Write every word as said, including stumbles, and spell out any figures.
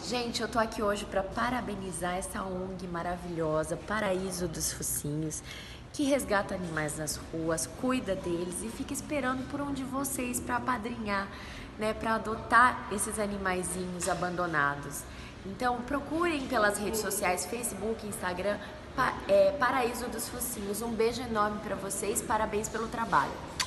Gente, eu tô aqui hoje para parabenizar essa O N G maravilhosa, Paraíso dos Focinhos, que resgata animais nas ruas, cuida deles e fica esperando por um de vocês para apadrinhar, né, para adotar esses animaizinhos abandonados. Então, procurem pelas redes sociais, Facebook, Instagram, pa, é, Paraíso dos Focinhos. Um beijo enorme para vocês, parabéns pelo trabalho.